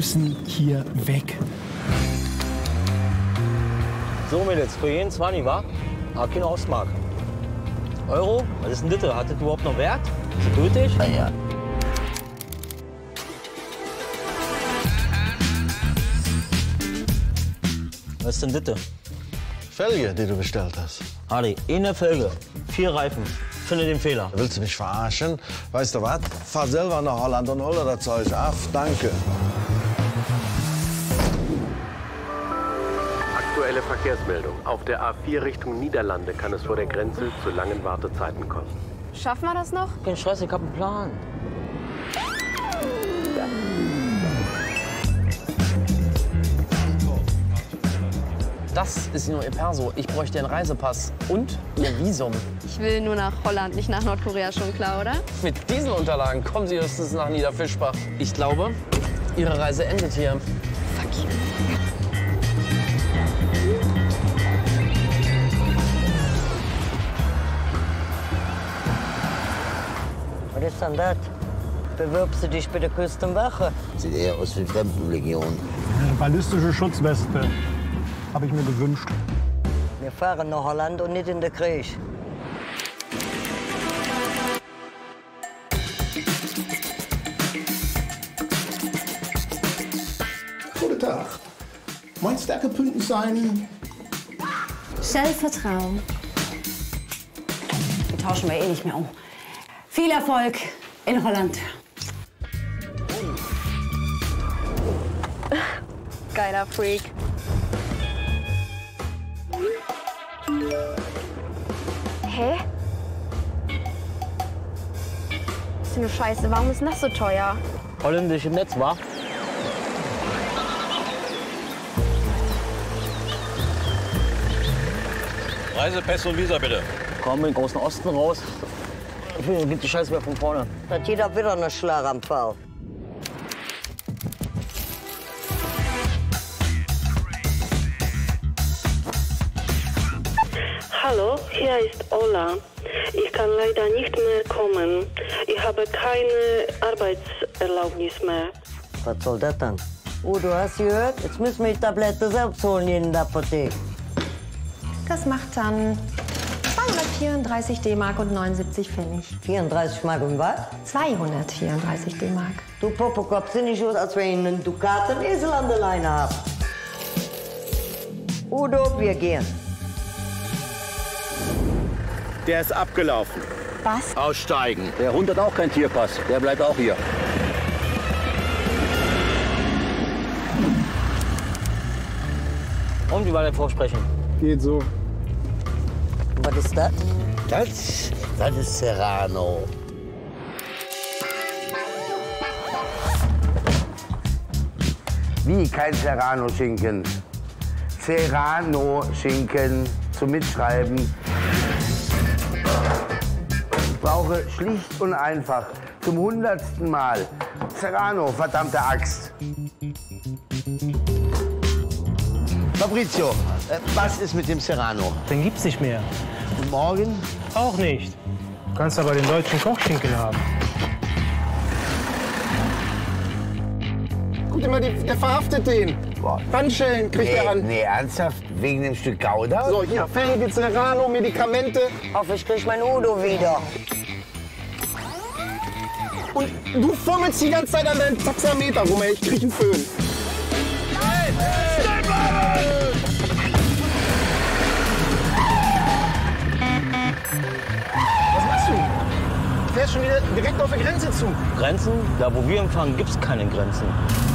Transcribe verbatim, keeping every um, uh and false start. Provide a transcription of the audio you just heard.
müssen hier weg. So, Mädels, für jeden zwanzig, wa? Aber keine Ostmark. Euro? Was ist denn das? Hat das überhaupt noch Wert? Ist das gültig? Ja, ja. Was ist denn das? Felge, die du bestellt hast. Hardy, eine Felge, vier Reifen. Finde den Fehler. Willst du mich verarschen? Weißt du was? Fahr selber nach Holland und hol dir das Zeug ab. Danke. Aktuelle Verkehrsmeldung. Auf der A vier Richtung Niederlande kann es vor der Grenze zu langen Wartezeiten kommen. Schaffen wir das noch? Kein Stress, ich hab einen Plan. Das ist nur Ihr Perso. Ich bräuchte einen Reisepass und Ihr Visum. Ich will nur nach Holland, nicht nach Nordkorea, schon klar, oder? Mit diesen Unterlagen kommen Sie höchstens nach Niederfischbach. Ich glaube, Ihre Reise endet hier. Fuck you. Was ist denn das? Bewirbst du dich bei der Küstenwache? Sieht eher aus wie Fremdenlegion. Eine ballistische Schutzweste. Habe ich mir gewünscht. Wir fahren nach Holland und nicht in den Krieg. Guten Tag. Mein Stärkepunkten sein Selbstvertrauen. Die tauschen wir eh nicht mehr um. Viel Erfolg in Holland. Geiler Freak. Hä? Was für eine Scheiße, warum ist das so teuer? Holländisch im Netz, wa? Reisepass und Visa, bitte. Komm in den großen Osten raus. Ich will, geht die Scheiße wieder von vorne. Da hat jeder wieder einen Schlaganfall. Hallo, hier ist Ola. Ich kann leider nicht mehr kommen. Ich habe keine Arbeitserlaubnis mehr. Was soll das dann? Oh, du hast gehört? Jetzt müssen wir die Tablette selbst holen in der Apotheke. Das macht dann zweihundertvierunddreißig D-Mark und neunundsiebzig Pfennig. vierunddreißig Mark und was? zweihundertvierunddreißig D-Mark. Du Popokopf, sieh nicht aus, als wir einen Dukaten Esel an der Leine haben. Udo, wir gehen. Der ist abgelaufen. Was? Aussteigen. Der Hund hat auch keinen Tierpass. Der bleibt auch hier. Und wie war der Vorsprechen? Geht so. Was ist das? Das, das ist Serrano. Wie kein Serrano-Schinken? Serrano-Schinken zum Mitschreiben. Ich brauche schlicht und einfach zum hundertsten Mal Serrano, verdammte Axt. Fabrizio, äh, was ist mit dem Serrano? Den gibt's nicht mehr. Und morgen? Auch nicht. Du kannst aber den deutschen Kochschinken haben. Guck dir mal, die, der verhaftet den. Handschellen kriegt Nee, er an. nee, ernsthaft? Wegen dem Stück Gouda? So, hier, Felge, Serrano, Medikamente. Hoffe, ich krieg mein Udo wieder. Und du fummelst die ganze Zeit an deinem Taxameter rum, ey. Ich krieg einen Föhn. Was machst du? Du fährst schon wieder direkt auf die Grenze zu. Grenzen? Da, wo wir empfangen, gibt's keine Grenzen.